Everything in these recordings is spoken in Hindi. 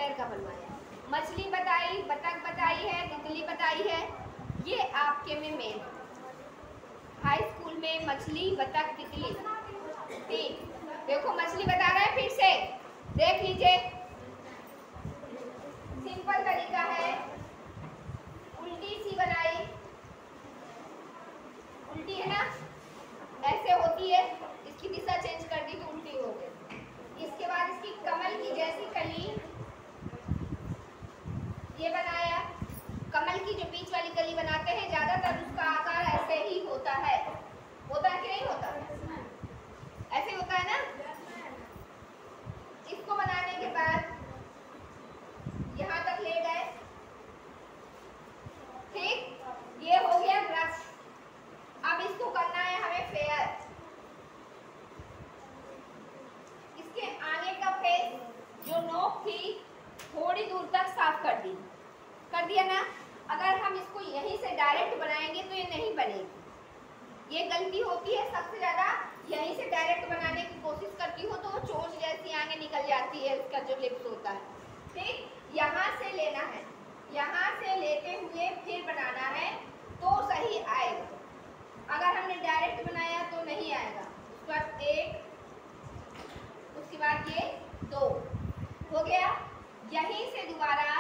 खैर का बनवाया। मछली बताई, बतख बताई है, तितली बताई है। ये आपके में मेन हाई स्कूल में मछली, बतख, तितली। ठीक, देखो मछली बता रहा है, फिर से देख लीजिए। सिंपल तरीका है, उल्टी सी बनाई, उल्टी है ना, ऐसे होती है, इसकी दिशा चेंज कर दी तो उल्टी हो गई। इसके बाद इसकी कमल की जैसी कली, ये बनाया। कमल की जो बीच वाली कली बनाते हैं ज्यादातर उसका आकार ऐसे ही होता है। होता है कि नहीं होता? ऐसे होता है ना। इसको बनाने के बाद यहां तक ले गए, ठीक, ये हो गया ब्रश। अब इसको करना है हमें फेयर। इसके आगे का फेस जो नोक थी थोड़ी दूर तक साफ कर दी, कर दिया ना। अगर हम इसको यहीं से डायरेक्ट बनाएंगे तो ये नहीं बनेगी, ये गलती होती है सबसे ज्यादा। यहीं से डायरेक्ट बनाने की कोशिश करती हो तो वो चोंच जैसी आगे निकल जाती है, उसका जो लिप्स होता है। ठीक, यहाँ से लेना है, यहाँ से लेते हुए फिर बनाना है तो सही आएगा। अगर हमने डायरेक्ट बनाया तो नहीं आएगा। उसके बाद एक, उसके बाद ये दो हो गया। यहीं से दोबारा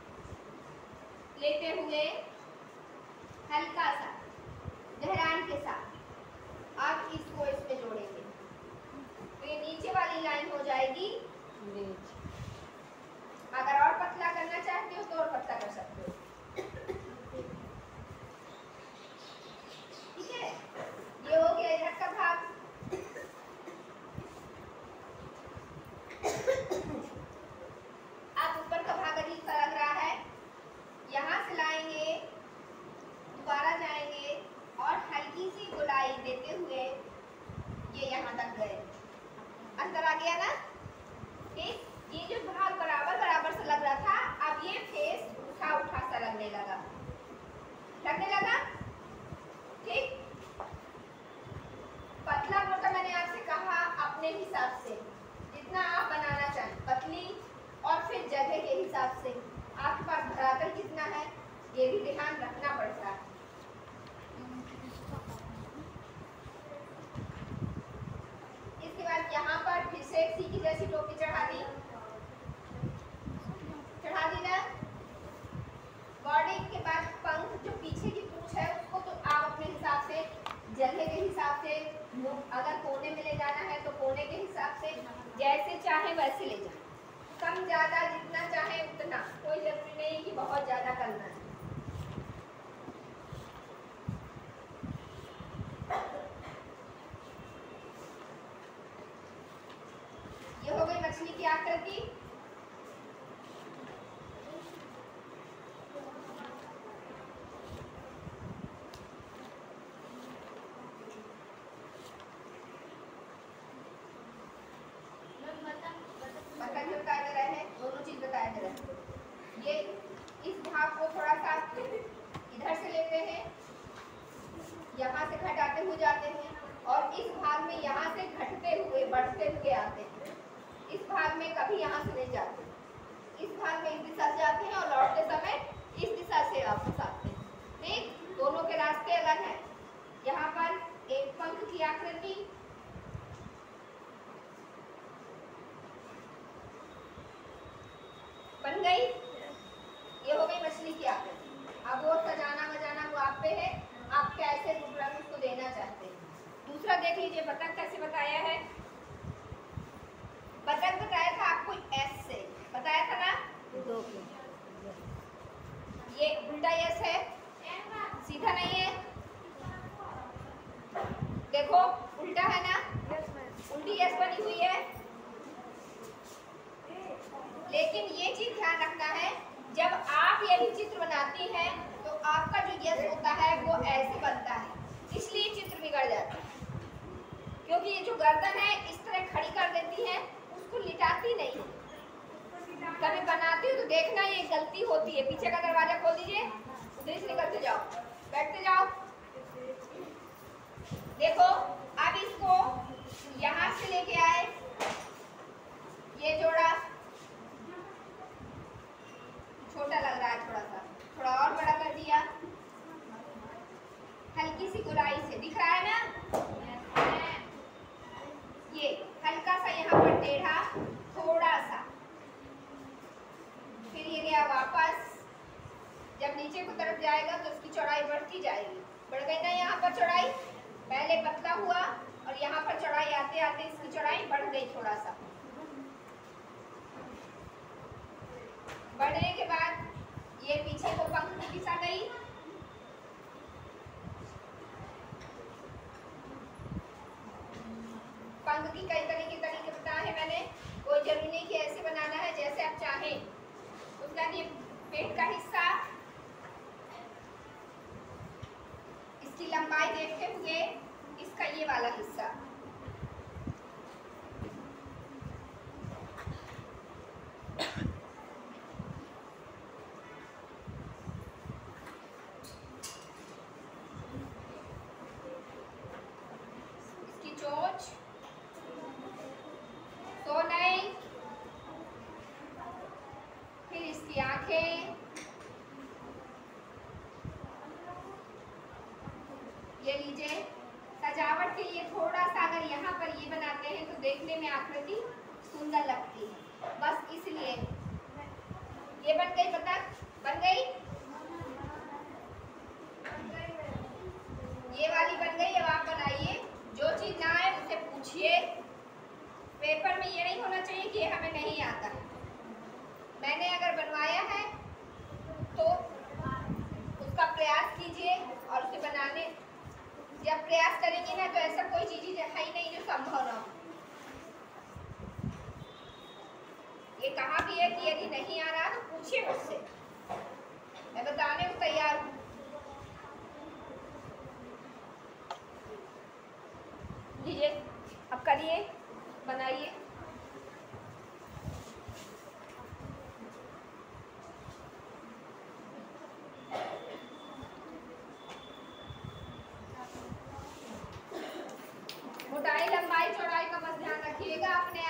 लेते हुए हल्का सा गहरान के साथ अब इसको इसमें जोड़ेंगे तो ये नीचे वाली लाइन हो जाएगी नीचे। अगर और पतला करना चाहते हो तो और पतला कर सकते हो। ठीक है, ये हो गया इधर का भाग। अब ऊपर का भाग अजीब सा लग रहा है, यहाँ से लाएंगे, दोबारा जाएंगे और हल्की सी गोलाई देते हुए ये यहाँ तक गए, अंदर आ गया ना। ठीक, ये जो भाग बराबर बराबर सा लग रहा था, अब ये फेस उठा उठा सा लगने लगा, लगने लगा। ठीक, पतला मोटा मैंने आपसे कहा अपने हिसाब से, जितना आप बनाना चाहें, पतली और फिर जगह के हिसाब से। आपके पास धरातल कितना है ये भी ध्यान रखना पड़ता है। इसके बाद यहाँ पर फिर से एक सी की जैसी टोपी चढ़ा दी, चढ़ा दी ना। बॉडी के बाद पंख, जो पीछे की पूंछ है उसको तो आप अपने हिसाब से, जगह के हिसाब से, अगर कोने में ले जाना है तो कोने के हिसाब से, जैसे चाहे वैसे ले जाए। कम ज्यादा जितना चाहे उतना, कोई जरूरी नहीं कि बहुत ज्यादा करना है। ये हो गई मछली की आकृति। बतख जो बताए दे रहे हैं, दोनों चीज बताए दे रहे हैं। ये इस भाग को थोड़ा सा इधर से लेते हैं, यहाँ से घटाते हुए जाते हैं, और इस भाग में यहाँ से घटते हुए बढ़ते हुए आते हैं। इस भाग में कभी यहाँ से नहीं जाते, इस भाग में इस दिशा से जाते हैं और लौटते समय इस दिशा से वापस आते हैं। ठीक, दोनों के रास्ते अलग हैं। यहाँ पर एक पंख की आकृति, बन गई। ये हो गई मछली की आकृति। अब वो सजाना बजाना वो आप पे है, आप कैसे रूप रंग उसको देना चाहते हैं। दूसरा देख लीजिए, बतख कैसे बताया है। बतख बताया था आपको एस से, बताया था ना, दो। ये उल्टा एस है, सीधा नहीं है। देखो उल्टा है ना, उल्टी एस बनी हुई है। लेकिन ये चीज ध्यान रखना है, जब आप यही चित्र बनाती हैं तो आपका जो यस होता है वो ऐसे बनता है, इसलिए चित्र बिगड़ जाता है। क्योंकि ये जो गर्दन है इस तरह खड़ी कर देती है, उसको लिटाती नहीं। कभी बनाती हो तो देखना ये गलती होती है। पीछे का दरवाजा खोल दीजिए, उधर से निकलते जाओ, बैठते जाओ। देखो अब इसको यहाँ से लेके आए, ये जोड़ा, टेढ़ा थोड़ा सा, फिर ये गया वापस। जब नीचे की तरफ जाएगा तो इसकी चौड़ाई बढ़ती जाएगी। बढ़ गई ना यहाँ पर चौड़ाई, पहले पतला हुआ और यहाँ पर चौड़ाई आते आते इसकी चौड़ाई बढ़ गई थोड़ा सा। बढ़ने के बाद ये पीछे को पंख की दिशा गई, पंख की कई तरीके बताए हैं मैंने, कोई जरूरी नहीं कि ऐसे बनाना है, जैसे आप चाहें। उसका ये पेट का हिस्सा, इसकी लंबाई देखते हुए इसका ये वाला हिस्सा, इसकी चोंच, तो नहीं, फिर इसकी आंखें, ये लीजिए। सजावट के लिए थोड़ा सा अगर यहाँ पर ये बनाते हैं तो देखने में आकृति सुंदर लगती है, बस इसलिए। ये बन गई बतख, बन गई, ये वाली बन गई। अब आप बनाइए, जो चीज ना आए मुझसे पूछिए। पेपर में ये नहीं होना चाहिए कि हमें नहीं आता। मैंने अगर बनवाया है तो उसका प्रयास कीजिए, और उसे बनाने जब प्रयास करेंगे ना तो ऐसा कोई चीज है ही नहीं जो संभव ना हो। ये कहा भी है कि यदि नहीं आ रहा तो पूछिए मुझसे, मैं बताने को तैयार हूँ। लीजिए, अब करिए, बनाइए। मोटाई लंबाई चौड़ाई का बस ध्यान रखिएगा आपने।